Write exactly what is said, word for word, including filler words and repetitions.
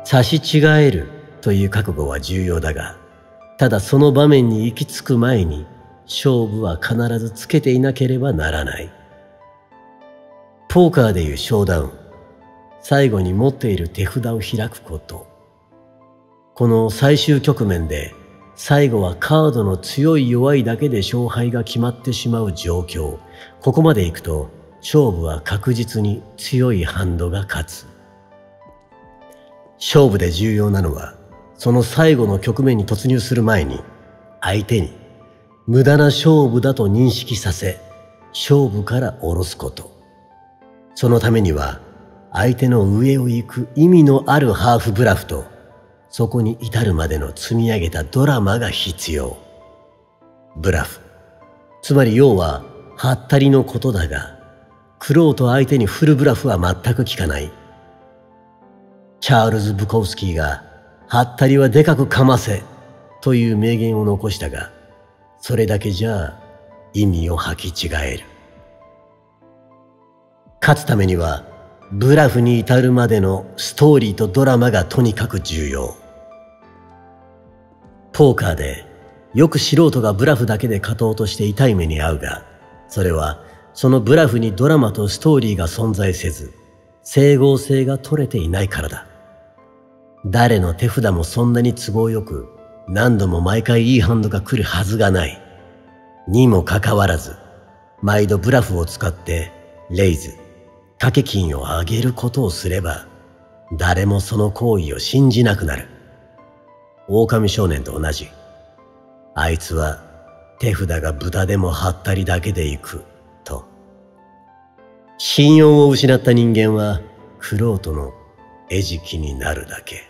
差し違えるという覚悟は重要だが、ただその場面に行き着く前に勝負は必ずつけていなければならない。ポーカーでいうショーダウン、最後に持っている手札を開くこと。この最終局面で最後はカードの強い弱いだけで勝敗が決まってしまう状況。ここまで行くと勝負は確実に強いハンドが勝つ。勝負で重要なのは、その最後の局面に突入する前に相手に無駄な勝負だと認識させ、勝負から下ろすこと。そのためには相手の上を行く意味のあるハーフブラフと、そこに至るまでの積み上げたドラマが必要。ブラフ、つまり要はハッタリのことだが、玄人相手にフルブラフは全く効かない。チャールズ・ブコウスキーがハッタリはでかくかませという名言を残したが、それだけじゃ意味を履き違える。勝つためにはブラフに至るまでのストーリーとドラマがとにかく重要。ポーカーでよく素人がブラフだけで勝とうとして痛い目に遭うが、それはそのブラフにドラマとストーリーが存在せず、整合性が取れていないからだ。誰の手札もそんなに都合よく何度も毎回いいハンドが来るはずがない。にもかかわらず、毎度ブラフを使ってレイズ、掛け金を上げることをすれば、誰もその行為を信じなくなる。狼少年と同じ。あいつは手札が豚でもハッタリだけで行くと。信用を失った人間は玄人の餌食になるだけ。